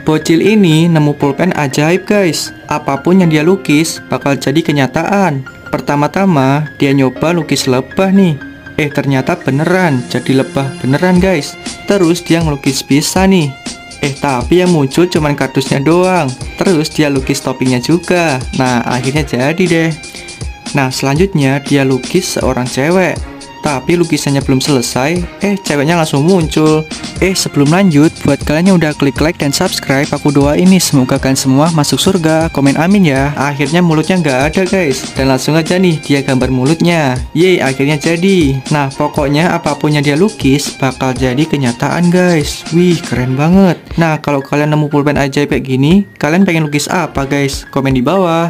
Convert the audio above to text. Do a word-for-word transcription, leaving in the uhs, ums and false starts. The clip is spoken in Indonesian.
Bocil ini nemu pulpen ajaib guys. Apapun yang dia lukis bakal jadi kenyataan. Pertama-tama dia nyoba lukis lebah nih. Eh ternyata beneran jadi lebah beneran guys. Terus dia ngelukis pisah nih. Eh tapi yang muncul cuman kardusnya doang. Terus dia lukis toppingnya juga. Nah akhirnya jadi deh. Nah selanjutnya dia lukis seorang cewek. Tapi lukisannya belum selesai, eh ceweknya langsung muncul. Eh sebelum lanjut, buat kalian yang udah klik like dan subscribe, aku doain nih semoga kalian semua masuk surga. Komen amin ya. Akhirnya mulutnya nggak ada guys. Dan langsung aja nih dia gambar mulutnya. Yeay akhirnya jadi. Nah pokoknya apapun yang dia lukis bakal jadi kenyataan guys. Wih keren banget. Nah kalau kalian nemu pulpen ajaib kayak gini, kalian pengen lukis apa guys? Komen di bawah.